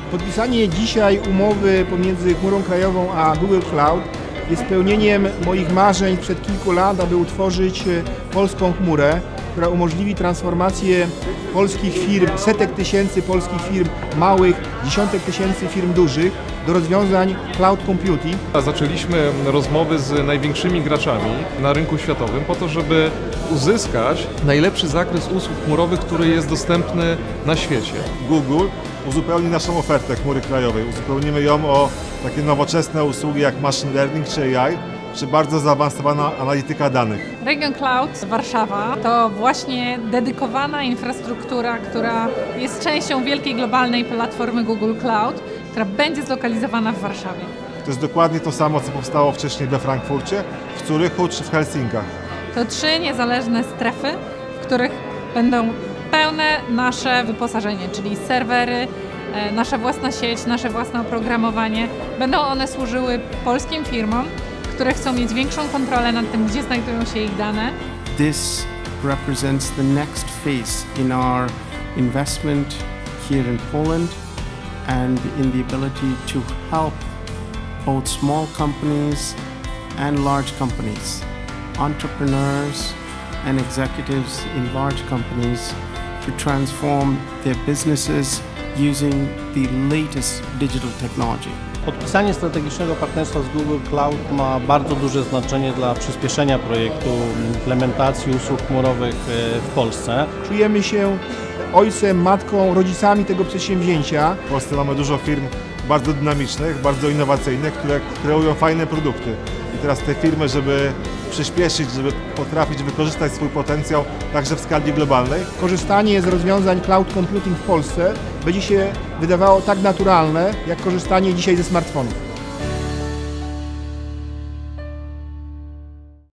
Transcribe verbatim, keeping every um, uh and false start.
Podpisanie dzisiaj umowy pomiędzy Chmurą Krajową a Google Cloud jest spełnieniem moich marzeń sprzed kilku lat, aby utworzyć polską chmurę, która umożliwi transformację polskich firm, setek tysięcy polskich firm małych, dziesiątek tysięcy firm dużych do rozwiązań cloud computing. Zaczęliśmy rozmowy z największymi graczami na rynku światowym po to, żeby uzyskać najlepszy zakres usług chmurowych, który jest dostępny na świecie. Google uzupełni naszą ofertę chmury krajowej. Uzupełnimy ją o takie nowoczesne usługi jak machine learning czy A I, czy bardzo zaawansowana analityka danych. Region Cloud Warszawa to właśnie dedykowana infrastruktura, która jest częścią wielkiej globalnej platformy Google Cloud, która będzie zlokalizowana w Warszawie. To jest dokładnie to samo, co powstało wcześniej we Frankfurcie, w Zurychu czy w Helsinkach. To trzy niezależne strefy, w których będą pełne nasze wyposażenie, czyli serwery, nasza własna sieć, nasze własne oprogramowanie. Będą one służyły polskim firmom, które chcą mieć większą kontrolę nad tym, gdzie znajdują się ich dane. This represents the next phase in our investment here in Poland and in the ability to help both small companies and large companies, entrepreneurs and executives in large companies to transform their businesses using the latest digital technology. Podpisanie strategicznego partnerstwa z Google Cloud ma bardzo duże znaczenie dla przyspieszenia projektu implementacji usług chmurowych w Polsce. Czujemy się ojcem, matką, rodzicami tego przedsięwzięcia. W Polsce mamy dużo firm bardzo dynamicznych, bardzo innowacyjnych, które kreują fajne produkty. I teraz te firmy, żeby przyspieszyć, żeby potrafić wykorzystać swój potencjał także w skali globalnej. Korzystanie z rozwiązań cloud computing w Polsce będzie się wydawało tak naturalne, jak korzystanie dzisiaj ze smartfonów.